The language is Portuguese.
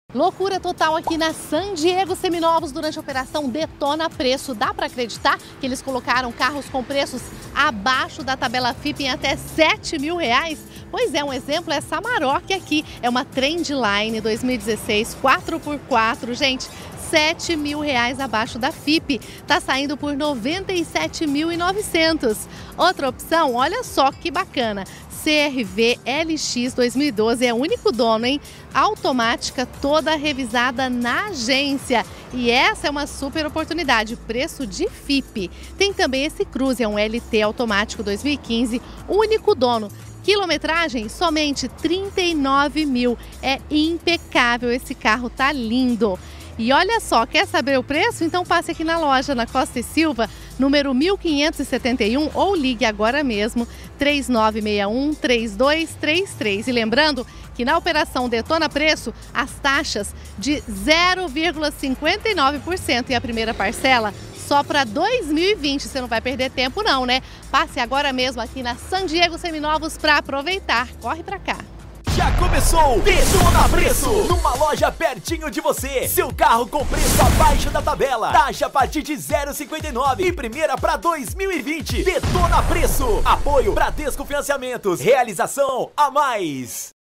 Loucura total aqui na San Diego Seminovos durante a operação Detona Preço. Dá para acreditar que eles colocaram carros com preços abaixo da tabela FIPE em até R$7.000? Pois é, um exemplo é essa Amarok aqui. É uma Trendline 2016 4x4, gente. R$7.000 abaixo da FIPE, está saindo por R$97.900. Outra opção, olha só que bacana, CR-V LX 2012, é o único dono, hein? Automática, toda revisada na agência. E essa é uma super oportunidade, preço de FIPE. Tem também esse Cruze, é um LT automático 2015, único dono. Quilometragem somente 39 mil. É impecável, esse carro tá lindo. E olha só, quer saber o preço? Então passe aqui na loja, na Costa e Silva, número 1571, ou ligue agora mesmo, 3961-3233. E lembrando que na operação Detona Preço, as taxas de 0,59% e a primeira parcela só para 2020. Você não vai perder tempo não, né? Passe agora mesmo aqui na San Diego Seminovos para aproveitar. Corre para cá. Já começou Detona Preço, numa loja pertinho de você. Seu carro com preço abaixo da tabela. Taxa a partir de 0,59 e primeira para 2020. Detona Preço. Apoio Bradesco Financiamentos. Realização a mais.